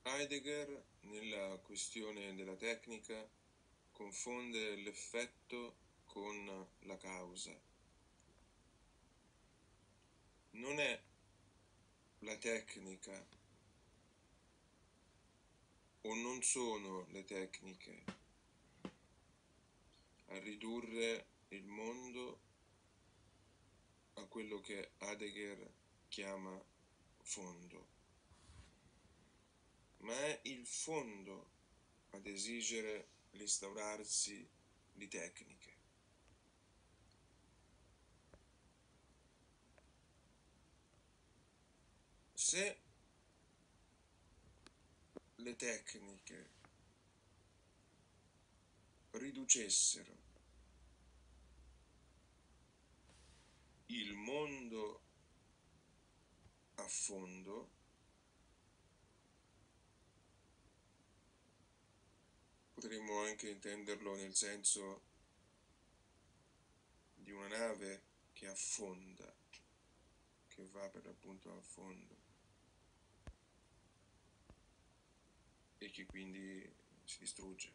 Heidegger, nella questione della tecnica, confonde l'effetto con la causa. Non è la tecnica, o non sono le tecniche, a ridurre il mondo a quello che Heidegger chiama fondo, ma è il fondo ad esigere l'instaurarsi di tecniche. Se le tecniche riducessero il mondo a fondo, potremmo anche intenderlo nel senso di una nave che affonda, che va per l'appunto a fondo e che quindi si distrugge.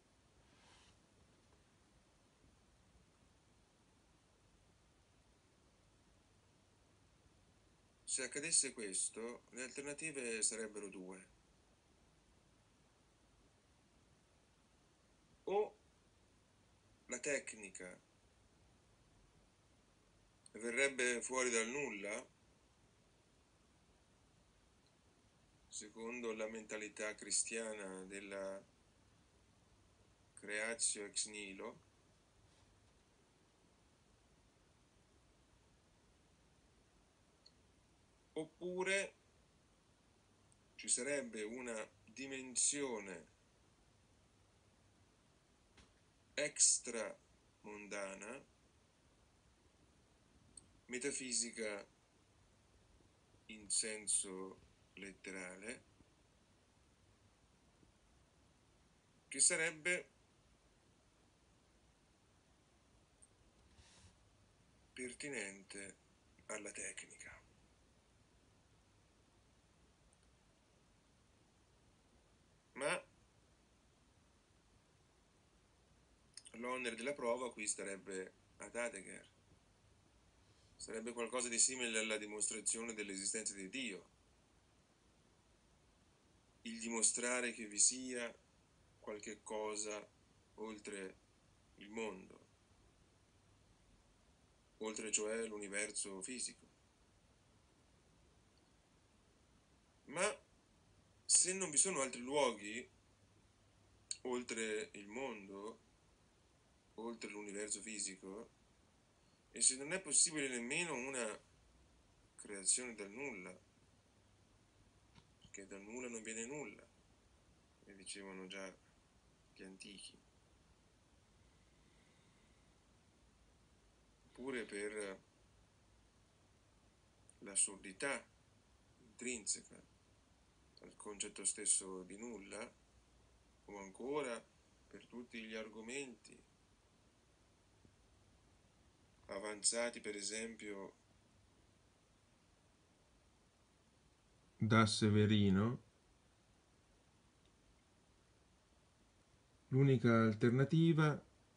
Se accadesse questo, le alternative sarebbero due. O la tecnica verrebbe fuori dal nulla, secondo la mentalità cristiana della creatio ex nihilo, oppure ci sarebbe una dimensione extra mondana, metafisica in senso letterale, che sarebbe pertinente alla tecnica. Ma l'onere della prova qui starebbe ad Heidegger. Sarebbe qualcosa di simile alla dimostrazione dell'esistenza di Dio. Il dimostrare che vi sia qualche cosa oltre il mondo, oltre cioè l'universo fisico. Ma se non vi sono altri luoghi oltre il mondo, oltre l'universo fisico, e se non è possibile nemmeno una creazione dal nulla, perché dal nulla non viene nulla, e dicevano già gli antichi, pure per l'assurdità intrinseca al concetto stesso di nulla, o ancora per tutti gli argomenti avanzati per esempio da Severino, l'unica alternativa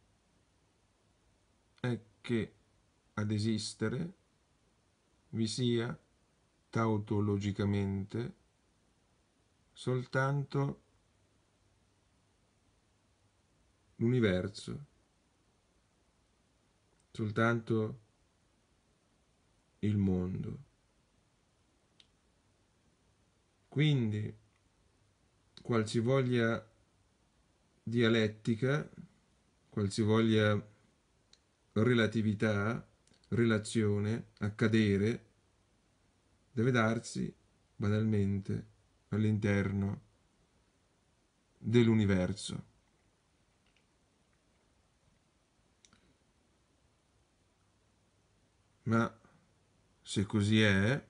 è che ad esistere vi sia tautologicamente soltanto l'universo, soltanto il mondo. Quindi qualsivoglia dialettica, qualsivoglia relatività, relazione, accadere, deve darsi banalmente all'interno dell'universo. Ma se così è,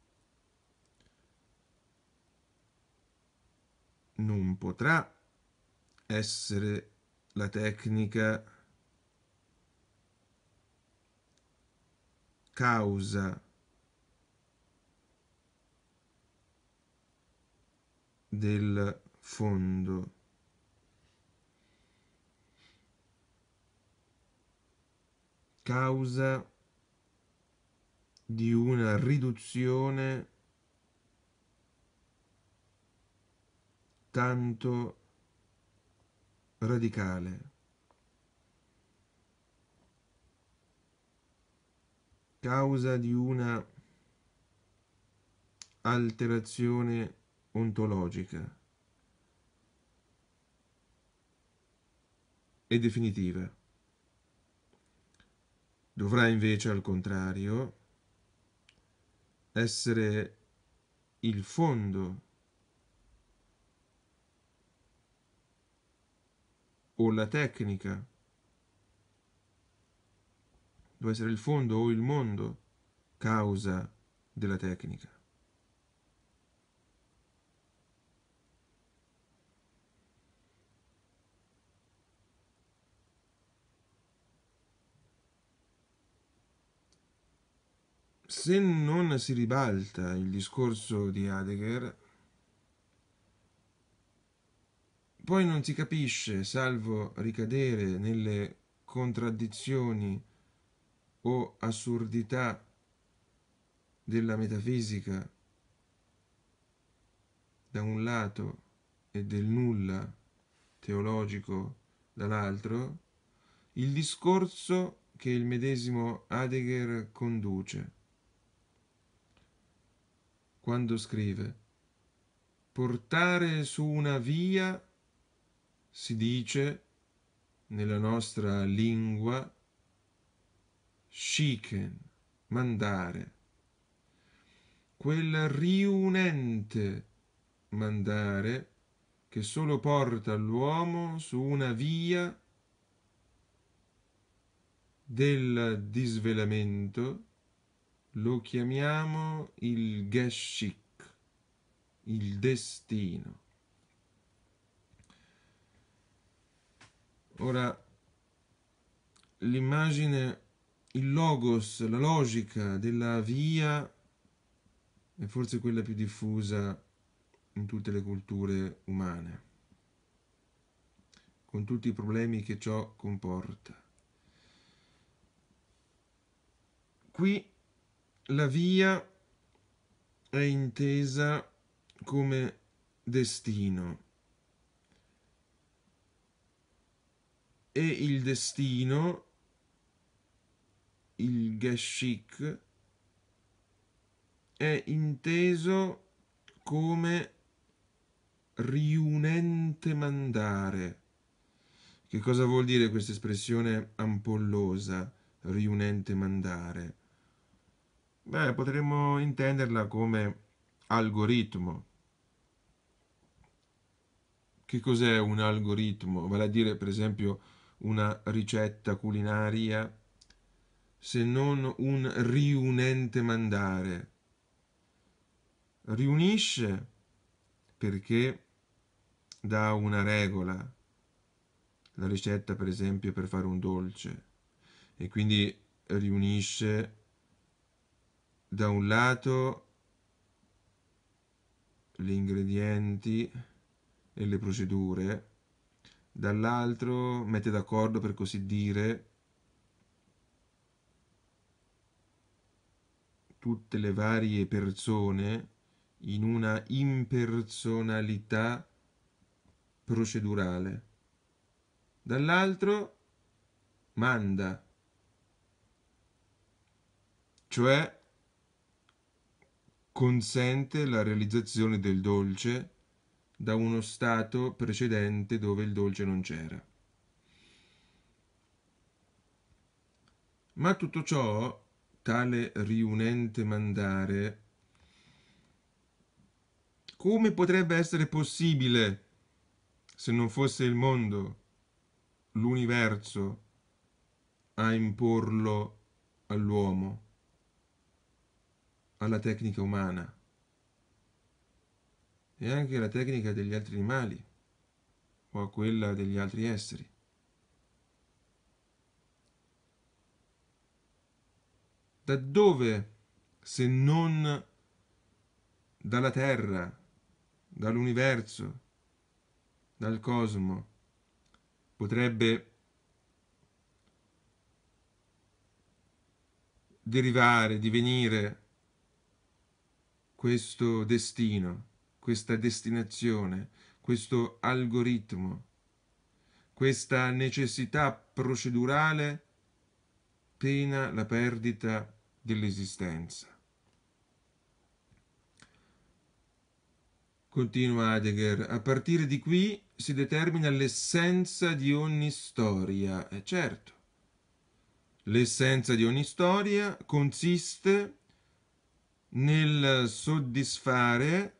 non potrà essere la tecnica causa del fondo. Causa di una riduzione tanto radicale. Causa di una alterazione ontologica e definitiva. Dovrà invece, al contrario, essere il fondo o la tecnica, deve essere il fondo o il mondo causa della tecnica. Se non si ribalta il discorso di Heidegger, poi non si capisce, salvo ricadere nelle contraddizioni o assurdità della metafisica da un lato e del nulla teologico dall'altro, il discorso che il medesimo Heidegger conduce quando scrive: portare su una via, si dice nella nostra lingua, schicken, mandare, quel riunente mandare che solo porta l'uomo su una via del disvelamento, lo chiamiamo il Geschick, il destino. Ora, l'immagine, il logos, la logica della via è forse quella più diffusa in tutte le culture umane, con tutti i problemi che ciò comporta. Qui la via è intesa come destino e il destino, il Geschick, è inteso come riunente mandare. Che cosa vuol dire questa espressione ampollosa, riunente mandare? Beh, potremmo intenderla come algoritmo. Che cos'è un algoritmo? Vale a dire, per esempio, una ricetta culinaria, se non un riunente mandare. Riunisce perché dà una regola, la ricetta per esempio per fare un dolce, e quindi riunisce da un lato gli ingredienti e le procedure, dall'altro mette d'accordo, per così dire, tutte le varie persone in una impersonalità procedurale. Dall'altro manda, cioè consente la realizzazione del dolce da uno stato precedente dove il dolce non c'era. Ma tutto ciò, tale riunente mandare, come potrebbe essere possibile se non fosse il mondo, l'universo, a imporlo all'uomo, alla tecnica umana e anche alla tecnica degli altri animali o a quella degli altri esseri? Da dove, se non dalla terra, dall'universo, dal cosmo, potrebbe derivare, divenire questo destino, questa destinazione, questo algoritmo, questa necessità procedurale pena la perdita dell'esistenza. Continua Heidegger, a partire di qui si determina l'essenza di ogni storia. E certo, l'essenza di ogni storia consiste nel soddisfare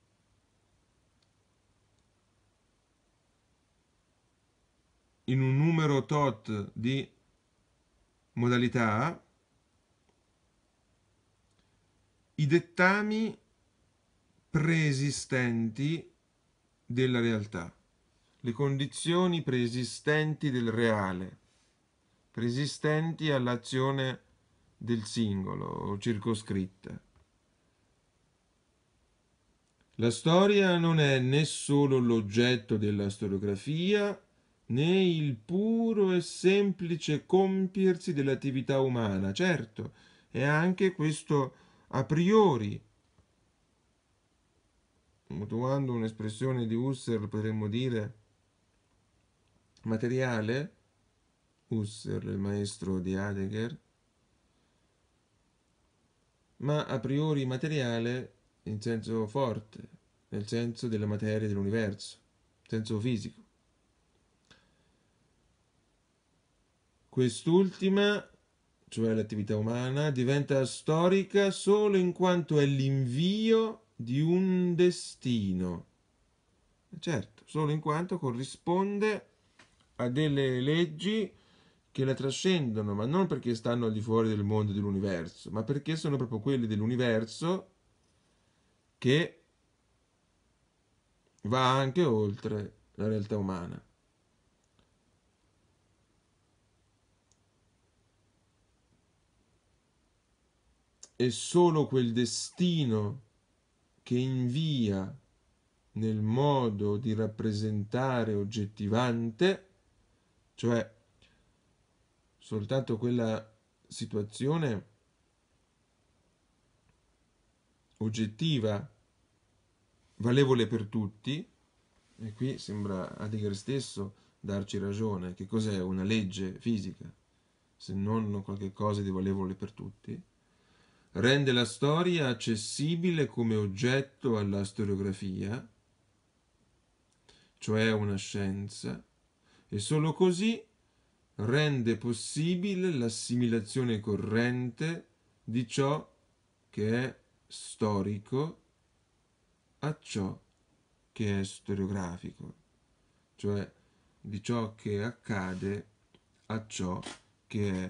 in un numero tot di modalità i dettami preesistenti della realtà, le condizioni preesistenti del reale, preesistenti all'azione del singolo o circoscritta. La storia non è né solo l'oggetto della storiografia, né il puro e semplice compiersi dell'attività umana. Certo, è anche questo a priori. Mutuando un'espressione di Husserl potremmo dire materiale, Husserl, il maestro di Heidegger, ma a priori materiale in senso forte, nel senso della materia dell'universo, in senso fisico. Quest'ultima, cioè l'attività umana, diventa storica solo in quanto è l'invio di un destino. Certo, solo in quanto corrisponde a delle leggi che la trascendono, ma non perché stanno al di fuori del mondo dell'universo, ma perché sono proprio quelli dell'universo che va anche oltre la realtà umana. E solo quel destino che invia nel modo di rappresentare oggettivante, cioè soltanto quella situazione oggettiva valevole per tutti, e qui sembra Heidegger stesso darci ragione. Che cos'è una legge fisica se non qualche cosa di valevole per tutti? Rende la storia accessibile come oggetto alla storiografia, cioè una scienza, e solo così rende possibile l'assimilazione corrente di ciò che è storico a ciò che è storiografico, cioè di ciò che accade a ciò che è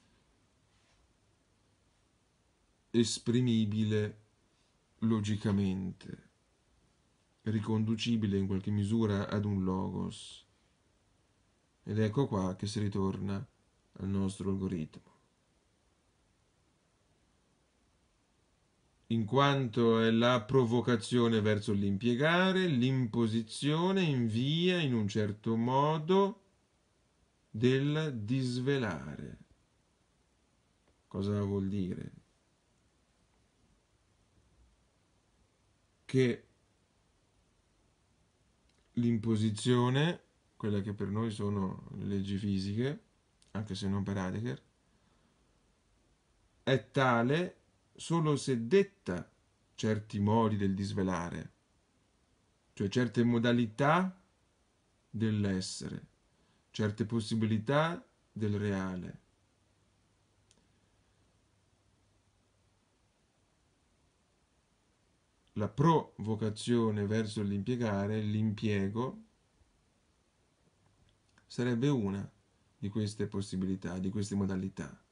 esprimibile logicamente, riconducibile in qualche misura ad un logos. Ed ecco qua che si ritorna al nostro algoritmo. In quanto è la provocazione verso l'impiegare, l'imposizione invia in un certo modo del disvelare. Cosa vuol dire? Che l'imposizione, quella che per noi sono le leggi fisiche, anche se non per Heidegger, è tale solo se detta certi modi del disvelare, cioè certe modalità dell'essere, certe possibilità del reale. La provocazione verso l'impiegare, l'impiego, sarebbe una di queste possibilità, di queste modalità.